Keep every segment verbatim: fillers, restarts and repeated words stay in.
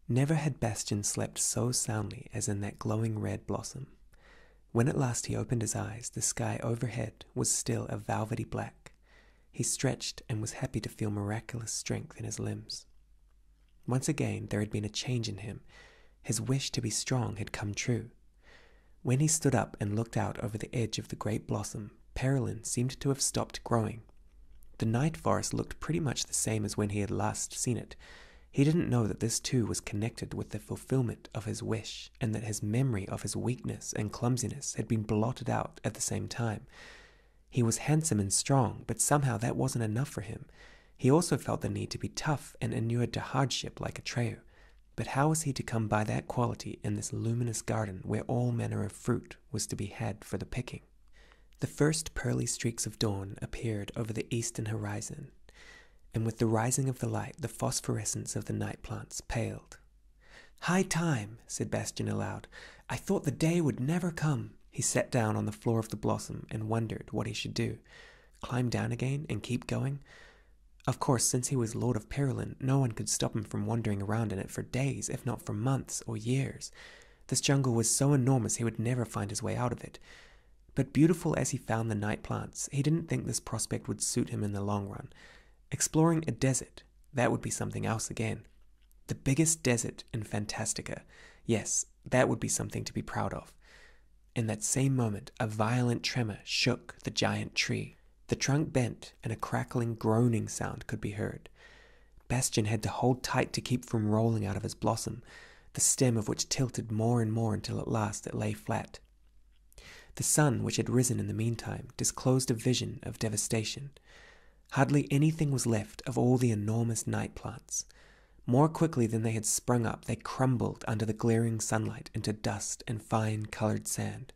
Never had Bastian slept so soundly as in that glowing red blossom. When at last he opened his eyes, the sky overhead was still a velvety black. He stretched and was happy to feel miraculous strength in his limbs. Once again there had been a change in him. His wish to be strong had come true. When he stood up and looked out over the edge of the great blossom, Perilyn seemed to have stopped growing. The night forest looked pretty much the same as when he had last seen it. He didn't know that this too was connected with the fulfillment of his wish, and that his memory of his weakness and clumsiness had been blotted out at the same time. He was handsome and strong, but somehow that wasn't enough for him. He also felt the need to be tough and inured to hardship like Atreyu. But how was he to come by that quality in this luminous garden where all manner of fruit was to be had for the picking? The first pearly streaks of dawn appeared over the eastern horizon, and with the rising of the light, the phosphorescence of the night plants paled. "High time," said Bastian aloud. "I thought the day would never come." He sat down on the floor of the blossom and wondered what he should do. Climb down again and keep going? Of course, since he was Lord of Perilyn, no one could stop him from wandering around in it for days, if not for months or years. This jungle was so enormous he would never find his way out of it. But beautiful as he found the night plants, he didn't think this prospect would suit him in the long run. Exploring a desert, that would be something else again. The biggest desert in Fantastica. Yes, that would be something to be proud of. In that same moment, a violent tremor shook the giant tree. The trunk bent, and a crackling, groaning sound could be heard. Bastian had to hold tight to keep from rolling out of his blossom, the stem of which tilted more and more until at last it lay flat. The sun, which had risen in the meantime, disclosed a vision of devastation. Hardly anything was left of all the enormous night plants. More quickly than they had sprung up, they crumbled under the glaring sunlight into dust and fine-colored sand.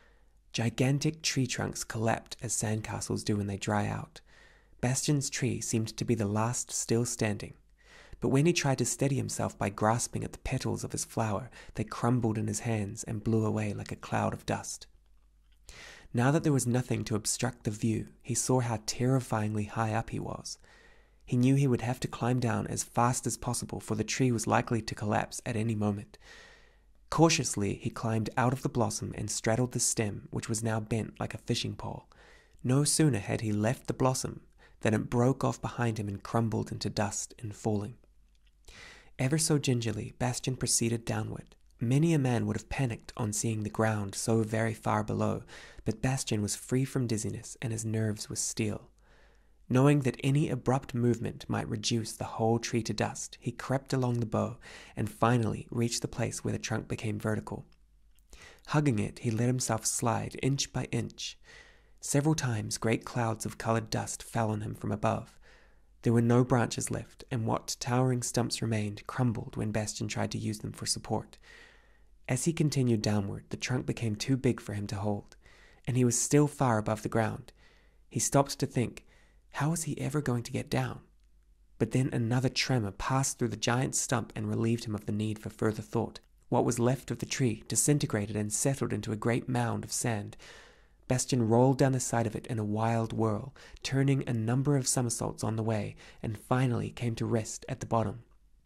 Gigantic tree trunks collapsed as sandcastles do when they dry out. Bastian's tree seemed to be the last still standing, but when he tried to steady himself by grasping at the petals of his flower, they crumbled in his hands and blew away like a cloud of dust. Now that there was nothing to obstruct the view, he saw how terrifyingly high up he was. He knew he would have to climb down as fast as possible, for the tree was likely to collapse at any moment. Cautiously, he climbed out of the blossom and straddled the stem, which was now bent like a fishing pole. No sooner had he left the blossom than it broke off behind him and crumbled into dust in falling. Ever so gingerly, Bastian proceeded downward. Many a man would have panicked on seeing the ground so very far below, but Bastian was free from dizziness and his nerves were steel. Knowing that any abrupt movement might reduce the whole tree to dust, he crept along the bough and finally reached the place where the trunk became vertical. Hugging it, he let himself slide inch by inch. Several times great clouds of colored dust fell on him from above. There were no branches left, and what towering stumps remained crumbled when Bastian tried to use them for support. As he continued downward, the trunk became too big for him to hold, and he was still far above the ground. He stopped to think, how was he ever going to get down? But then another tremor passed through the giant stump and relieved him of the need for further thought. What was left of the tree disintegrated and settled into a great mound of sand. Bastian rolled down the side of it in a wild whirl, turning a number of somersaults on the way, and finally came to rest at the bottom.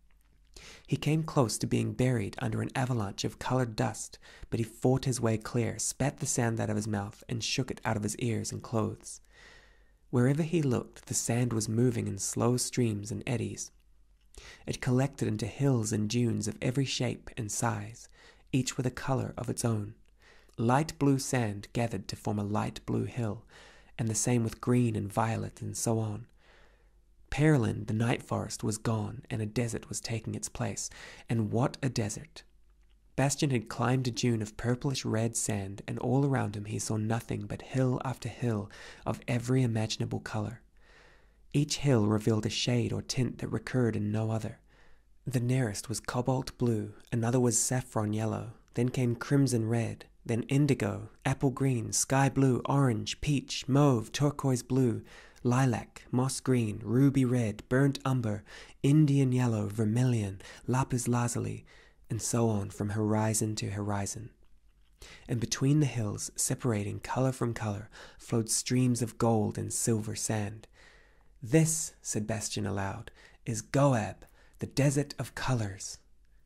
He came close to being buried under an avalanche of colored dust, but he fought his way clear, spat the sand out of his mouth, and shook it out of his ears and clothes. Wherever he looked, the sand was moving in slow streams and eddies. It collected into hills and dunes of every shape and size, each with a color of its own. Light blue sand gathered to form a light blue hill, and the same with green and violet and so on. Perilyn, the night forest, was gone, and a desert was taking its place. And what a desert! Bastian had climbed a dune of purplish-red sand, and all around him he saw nothing but hill after hill of every imaginable color. Each hill revealed a shade or tint that recurred in no other. The nearest was cobalt blue, another was saffron yellow, then came crimson red, then indigo, apple green, sky blue, orange, peach, mauve, turquoise blue, lilac, moss green, ruby red, burnt umber, Indian yellow, vermilion, lapis lazuli, and so on from horizon to horizon. And between the hills, separating color from color, flowed streams of gold and silver sand. "This," said Bastian aloud, "is Goab, the desert of colors."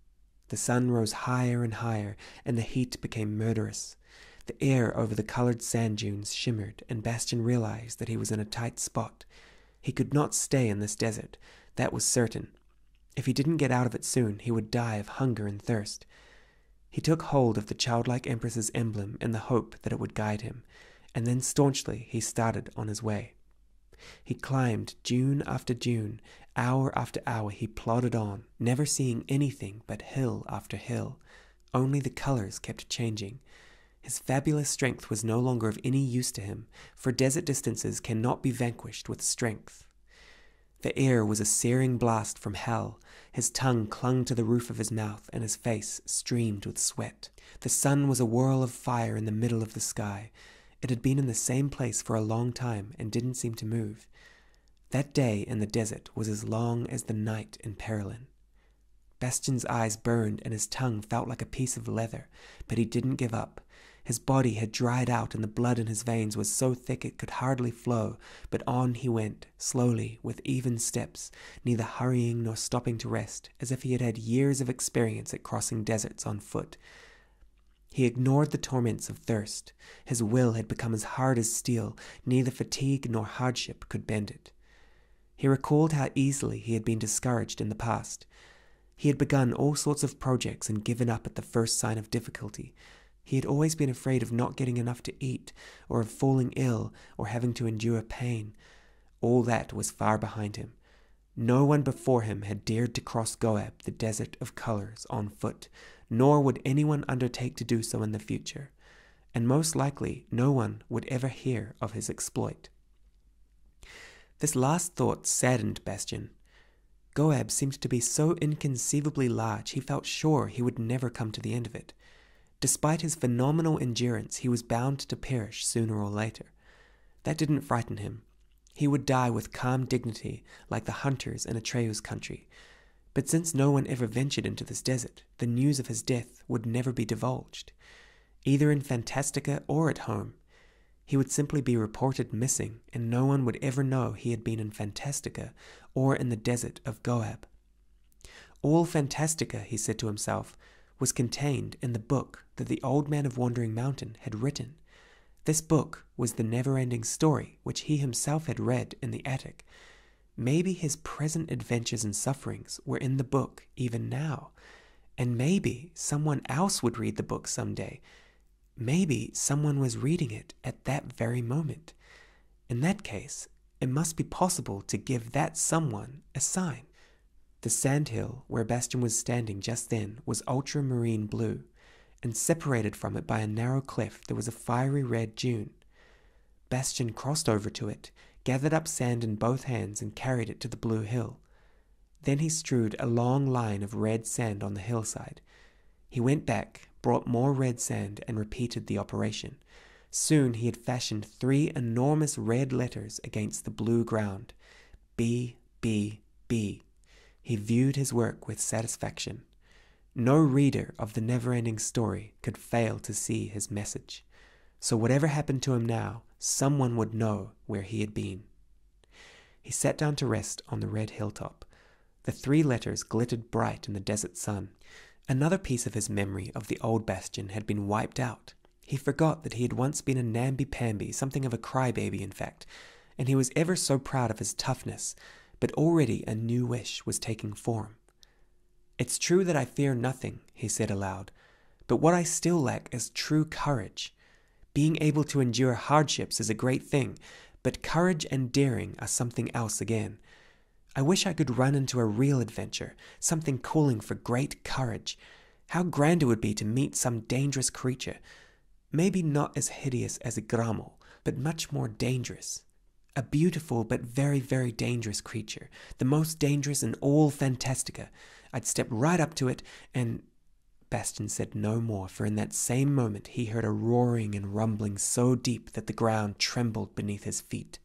The sun rose higher and higher, and the heat became murderous. The air over the colored sand dunes shimmered, and Bastian realized that he was in a tight spot. He could not stay in this desert, that was certain. If he didn't get out of it soon, he would die of hunger and thirst. He took hold of the childlike empress's emblem in the hope that it would guide him, and then staunchly he started on his way. He climbed dune after dune, hour after hour he plodded on, never seeing anything but hill after hill. Only the colors kept changing. His fabulous strength was no longer of any use to him, for desert distances cannot be vanquished with strength. The air was a searing blast from hell. His tongue clung to the roof of his mouth, and his face streamed with sweat. The sun was a whirl of fire in the middle of the sky. It had been in the same place for a long time and didn't seem to move. That day in the desert was as long as the night in Perilyn. Bastian's eyes burned and his tongue felt like a piece of leather, but he didn't give up. His body had dried out and the blood in his veins was so thick it could hardly flow, but on he went, slowly, with even steps, neither hurrying nor stopping to rest, as if he had had years of experience at crossing deserts on foot. He ignored the torments of thirst. His will had become as hard as steel. Neither fatigue nor hardship could bend it. He recalled how easily he had been discouraged in the past. He had begun all sorts of projects and given up at the first sign of difficulty. He had always been afraid of not getting enough to eat, or of falling ill, or having to endure pain. All that was far behind him. No one before him had dared to cross Goab, the desert of colors, on foot, nor would anyone undertake to do so in the future, and most likely no one would ever hear of his exploit. This last thought saddened Bastian. Goab seemed to be so inconceivably large he felt sure he would never come to the end of it. Despite his phenomenal endurance, he was bound to perish sooner or later. That didn't frighten him. He would die with calm dignity, like the hunters in Atreu's country. But since no one ever ventured into this desert, the news of his death would never be divulged. Either in Fantastica or at home, he would simply be reported missing, and no one would ever know he had been in Fantastica or in the desert of Goab. All Fantastica, he said to himself, was contained in the book that the Old Man of Wandering Mountain had written. This book was the never-ending story which he himself had read in the attic. Maybe his present adventures and sufferings were in the book even now, and maybe someone else would read the book someday. Maybe someone was reading it at that very moment. In that case, it must be possible to give that someone a sign. The sandhill where Bastian was standing just then was ultramarine blue, and separated from it by a narrow cleft there was a fiery red dune. Bastian crossed over to it, gathered up sand in both hands and carried it to the blue hill. Then he strewed a long line of red sand on the hillside. He went back, brought more red sand, and repeated the operation. Soon he had fashioned three enormous red letters against the blue ground. B, B, B. He viewed his work with satisfaction. No reader of the never-ending story could fail to see his message. So whatever happened to him now, someone would know where he had been. He sat down to rest on the red hilltop. The three letters glittered bright in the desert sun. Another piece of his memory of the old Bastian had been wiped out. He forgot that he had once been a namby-pamby, something of a crybaby in fact, and he was ever so proud of his toughness, but already a new wish was taking form. "It's true that I fear nothing," he said aloud, "but what I still lack is true courage. Being able to endure hardships is a great thing, but courage and daring are something else again. I wish I could run into a real adventure, something calling for great courage. How grand it would be to meet some dangerous creature, maybe not as hideous as a Grammel, but much more dangerous. A beautiful but very, very dangerous creature, the most dangerous in all Fantastica. I'd step right up to it and—" Bastian said no more, for in that same moment he heard a roaring and rumbling so deep that the ground trembled beneath his feet.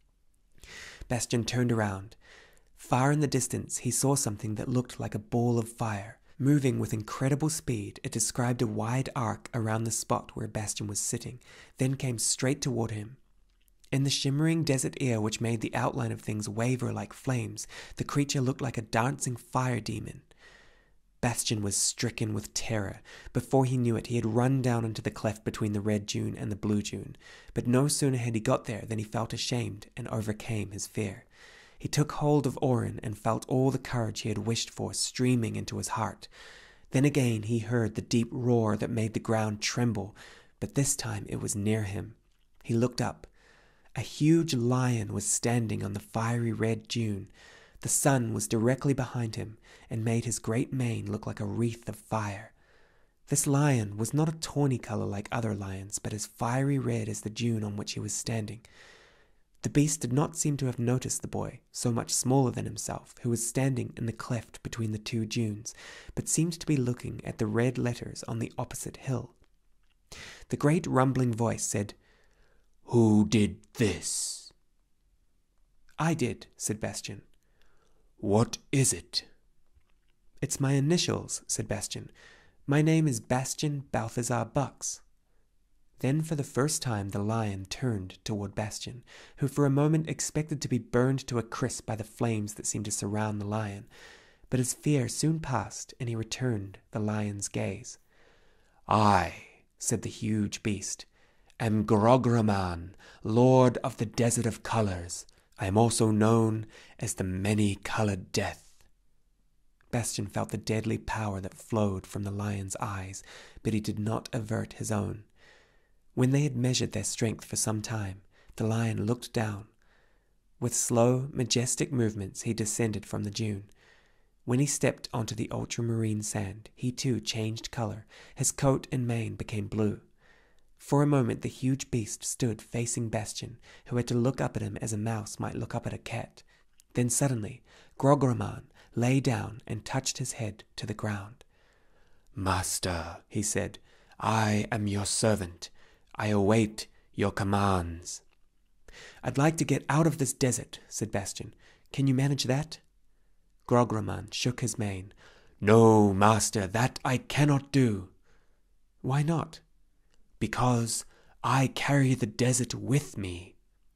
Bastian turned around. Far in the distance he saw something that looked like a ball of fire. Moving with incredible speed, it described a wide arc around the spot where Bastian was sitting, then came straight toward him. In the shimmering desert air which made the outline of things waver like flames, the creature looked like a dancing fire demon. Bastian was stricken with terror. Before he knew it, he had run down into the cleft between the red dune and the blue dune. But no sooner had he got there than he felt ashamed and overcame his fear. He took hold of Orin and felt all the courage he had wished for streaming into his heart. Then again he heard the deep roar that made the ground tremble, but this time it was near him. He looked up. A huge lion was standing on the fiery red dune. The sun was directly behind him and made his great mane look like a wreath of fire. This lion was not a tawny color like other lions, but as fiery red as the dune on which he was standing. The beast did not seem to have noticed the boy, so much smaller than himself, who was standing in the cleft between the two dunes, but seemed to be looking at the red letters on the opposite hill. The great rumbling voice said, "Who did this?" "I did," said Bastian. "What is it?" "It's my initials," said Bastian. "My name is Bastian Balthazar Bux." Then for the first time the lion turned toward Bastian, who for a moment expected to be burned to a crisp by the flames that seemed to surround the lion. But his fear soon passed, and he returned the lion's gaze. "I," said the huge beast, "am Grograman, Lord of the Desert of Colors. I am also known as the Many-Colored Death." Bastian felt the deadly power that flowed from the lion's eyes, but he did not avert his own. When they had measured their strength for some time, the lion looked down. With slow, majestic movements, he descended from the dune. When he stepped onto the ultramarine sand, he too changed color. His coat and mane became blue. For a moment, the huge beast stood facing Bastian, who had to look up at him as a mouse might look up at a cat. Then suddenly, Grograman lay down and touched his head to the ground. "Master," he said, "I am your servant. I await your commands." "I'd like to get out of this desert," said Bastian. "Can you manage that?" Grograman shook his mane. "No, master, that I cannot do." "Why not?" "Because I carry the desert with me."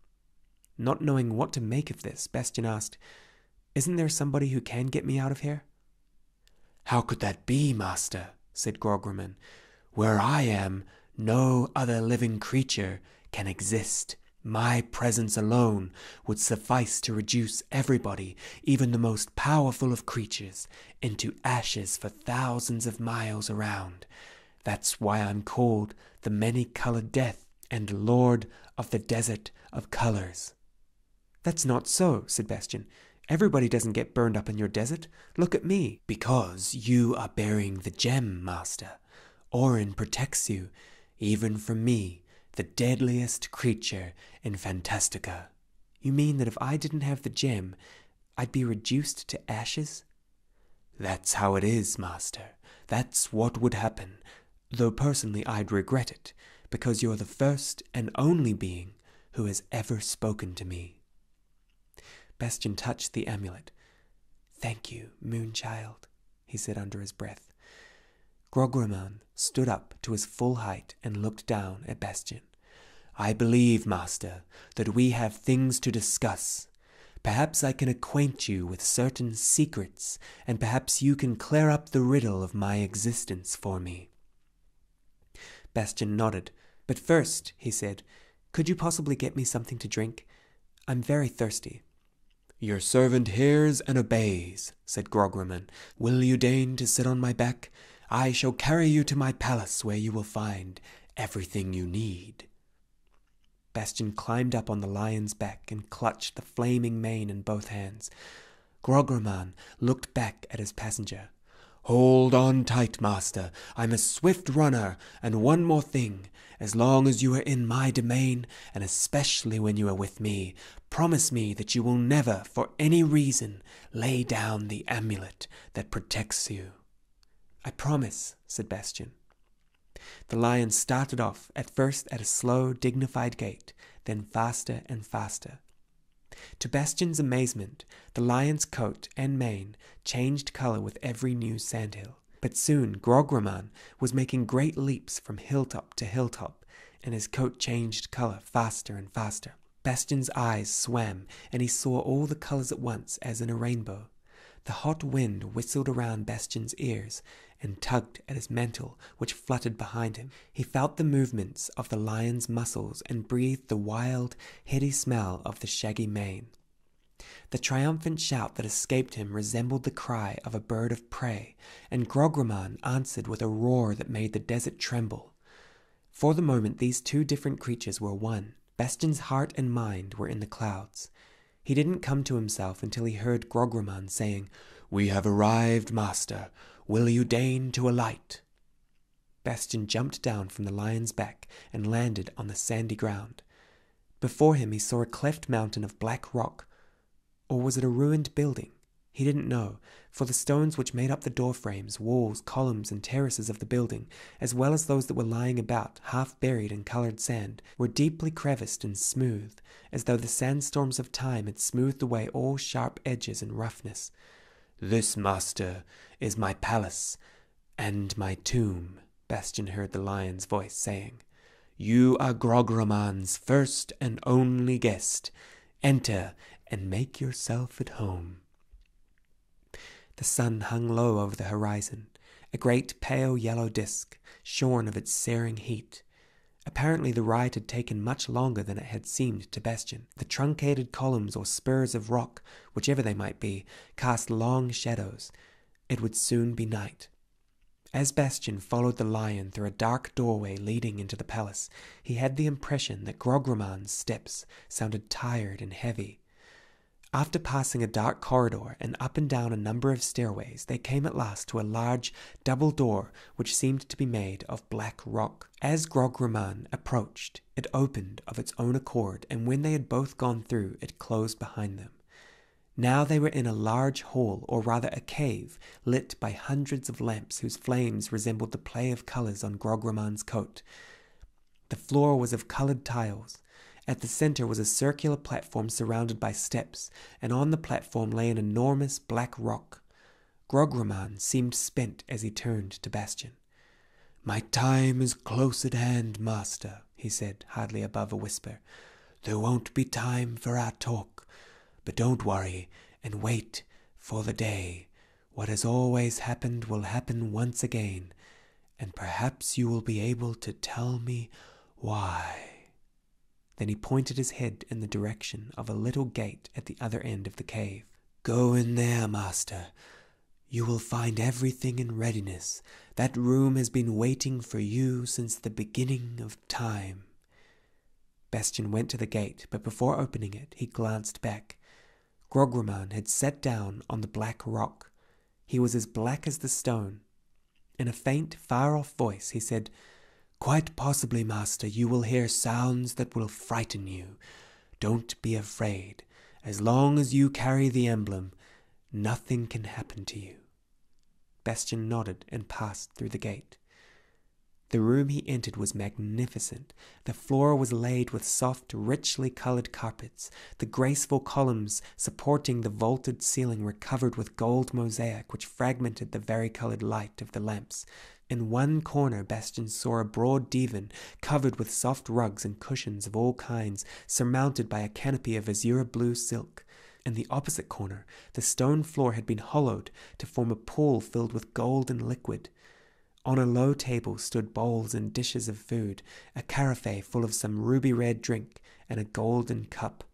Not knowing what to make of this, Bastian asked, "Isn't there somebody who can get me out of here?" "How could that be, master?" said Grograman. "Where I am, no other living creature can exist. My presence alone would suffice to reduce everybody, even the most powerful of creatures, into ashes for thousands of miles around. That's why I'm called the Many-Colored Death and Lord of the Desert of Colors." "That's not so," said Bastian. "Everybody doesn't get burned up in your desert. Look at me." "Because you are bearing the gem, master. Orin protects you, even from me, the deadliest creature in Fantastica." "You mean that if I didn't have the gem, I'd be reduced to ashes?" "That's how it is, master. That's what would happen, though personally I'd regret it, because you're the first and only being who has ever spoken to me." Bastian touched the amulet. "Thank you, Moonchild," he said under his breath. Grograman stood up to his full height and looked down at Bastian. "I believe, master, that we have things to discuss. Perhaps I can acquaint you with certain secrets, and perhaps you can clear up the riddle of my existence for me." Bastian nodded. "But first," he said, "could you possibly get me something to drink? I'm very thirsty." "Your servant hears and obeys," said Grograman. "Will you deign to sit on my back? I shall carry you to my palace, where you will find everything you need." Bastian climbed up on the lion's back and clutched the flaming mane in both hands. Grograman looked back at his passenger. "Hold on tight, master. I'm a swift runner, and one more thing. As long as you are in my domain, and especially when you are with me, promise me that you will never, for any reason, lay down the amulet that protects you." "I promise," said Bastian. The lion started off, at first at a slow, dignified gait, then faster and faster. To Bastian's amazement, the lion's coat and mane changed color with every new sandhill. But soon Grograman was making great leaps from hilltop to hilltop, and his coat changed color faster and faster. Bastian's eyes swam, and he saw all the colors at once as in a rainbow. The hot wind whistled around Bastian's ears and tugged at his mantle, which fluttered behind him. He felt the movements of the lion's muscles and breathed the wild, heady smell of the shaggy mane. The triumphant shout that escaped him resembled the cry of a bird of prey, and Grogramon answered with a roar that made the desert tremble. For the moment these two different creatures were one. Bastian's heart and mind were in the clouds. He didn't come to himself until he heard Grogramon saying, "We have arrived, master. Will you deign to alight?" Bastian jumped down from the lion's back and landed on the sandy ground. Before him he saw a cleft mountain of black rock. Or was it a ruined building? He didn't know, for the stones which made up the door frames, walls, columns, and terraces of the building, as well as those that were lying about, half buried in coloured sand, were deeply creviced and smooth, as though the sandstorms of time had smoothed away all sharp edges and roughness. "This, master, is my palace and my tomb," Bastian heard the lion's voice saying. "You are Grogramon's first and only guest. Enter and make yourself at home." The sun hung low over the horizon, a great pale yellow disk, shorn of its searing heat. Apparently the ride had taken much longer than it had seemed to Bastian. The truncated columns or spurs of rock, whichever they might be, cast long shadows. It would soon be night. As Bastian followed the lion through a dark doorway leading into the palace, he had the impression that Grogramon's steps sounded tired and heavy. After passing a dark corridor and up and down a number of stairways, they came at last to a large double door which seemed to be made of black rock. As Grogramon approached, it opened of its own accord, and when they had both gone through, it closed behind them. Now they were in a large hall, or rather a cave, lit by hundreds of lamps whose flames resembled the play of colours on Grogramon's coat. The floor was of coloured tiles. At the centre was a circular platform surrounded by steps, and on the platform lay an enormous black rock. Grogramon seemed spent as he turned to Bastian. "My time is close at hand, master," he said, hardly above a whisper. "There won't be time for our talk, but don't worry and wait for the day. What has always happened will happen once again, and perhaps you will be able to tell me why." Then he pointed his head in the direction of a little gate at the other end of the cave. "Go in there, master. You will find everything in readiness. That room has been waiting for you since the beginning of time." Bastian went to the gate, but before opening it, he glanced back. Grogramon had sat down on the black rock. He was as black as the stone. In a faint, far-off voice, he said, "Quite possibly, master, you will hear sounds that will frighten you. Don't be afraid. As long as you carry the emblem, nothing can happen to you." Bastian nodded and passed through the gate. The room he entered was magnificent. The floor was laid with soft, richly coloured carpets. The graceful columns supporting the vaulted ceiling were covered with gold mosaic which fragmented the vari-coloured light of the lamps. In one corner Bastian saw a broad divan covered with soft rugs and cushions of all kinds, surmounted by a canopy of azure blue silk. In the opposite corner, the stone floor had been hollowed to form a pool filled with golden liquid. On a low table stood bowls and dishes of food, a carafe full of some ruby-red drink, and a golden cup.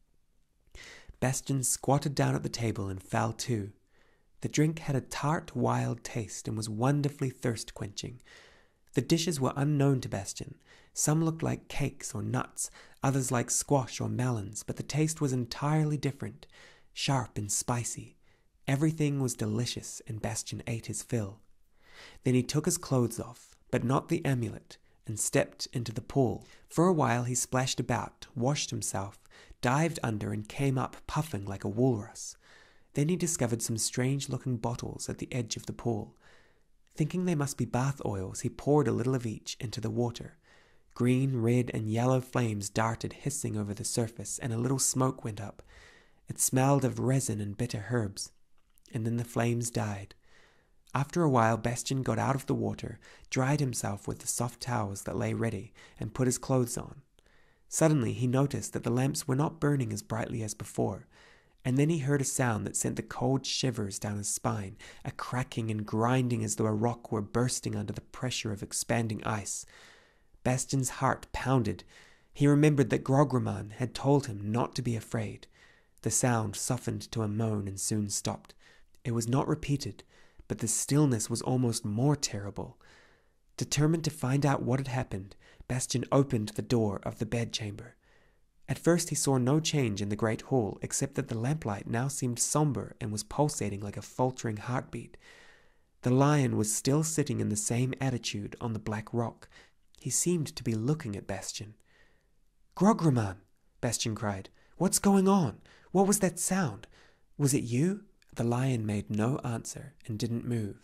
Bastian squatted down at the table and fell to. The drink had a tart, wild taste and was wonderfully thirst-quenching. The dishes were unknown to Bastian. Some looked like cakes or nuts, others like squash or melons, but the taste was entirely different, sharp and spicy. Everything was delicious, and Bastian ate his fill. Then he took his clothes off, but not the amulet, and stepped into the pool. For a while he splashed about, washed himself, dived under, and came up puffing like a walrus. Then he discovered some strange-looking bottles at the edge of the pool. Thinking they must be bath oils, he poured a little of each into the water. Green, red, and yellow flames darted hissing over the surface, and a little smoke went up. It smelled of resin and bitter herbs, and then the flames died. After a while Bastian got out of the water, dried himself with the soft towels that lay ready, and put his clothes on. Suddenly he noticed that the lamps were not burning as brightly as before. And then he heard a sound that sent the cold shivers down his spine, a cracking and grinding as though a rock were bursting under the pressure of expanding ice. Bastian's heart pounded. He remembered that Grogramon had told him not to be afraid. The sound softened to a moan and soon stopped. It was not repeated, but the stillness was almost more terrible. Determined to find out what had happened, Bastian opened the door of the bedchamber. At first he saw no change in the great hall, except that the lamplight now seemed somber and was pulsating like a faltering heartbeat. The lion was still sitting in the same attitude on the black rock. He seemed to be looking at Bastian. "Grogramon!" Bastian cried. "What's going on? What was that sound? Was it you?" The lion made no answer and didn't move.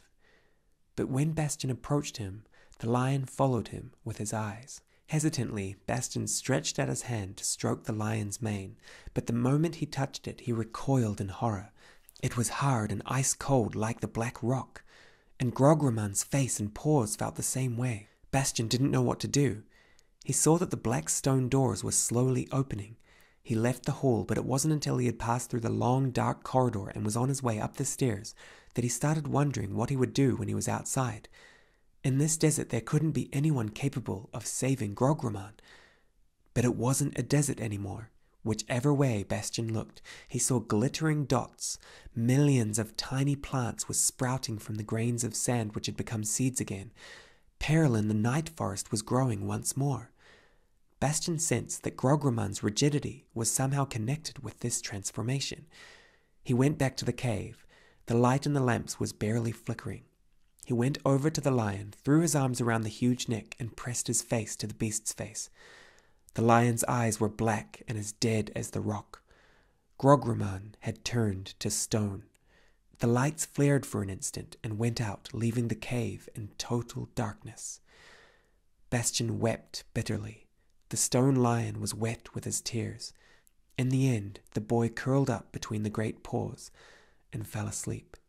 But when Bastian approached him, the lion followed him with his eyes. Hesitantly, Bastian stretched out his hand to stroke the lion's mane, but the moment he touched it, he recoiled in horror. It was hard and ice-cold like the black rock, and Grogramon's face and paws felt the same way. Bastian didn't know what to do. He saw that the black stone doors were slowly opening. He left the hall, but it wasn't until he had passed through the long, dark corridor and was on his way up the stairs that he started wondering what he would do when he was outside. In this desert there couldn't be anyone capable of saving Grogramon. But it wasn't a desert anymore. Whichever way Bastian looked, he saw glittering dots. Millions of tiny plants were sprouting from the grains of sand which had become seeds again. Peril in the night forest was growing once more. Bastian sensed that Grogramon's rigidity was somehow connected with this transformation. He went back to the cave. The light in the lamps was barely flickering. He went over to the lion, threw his arms around the huge neck, and pressed his face to the beast's face. The lion's eyes were black and as dead as the rock. Grogramon had turned to stone. The lights flared for an instant and went out, leaving the cave in total darkness. Bastian wept bitterly. The stone lion was wet with his tears. In the end, the boy curled up between the great paws and fell asleep.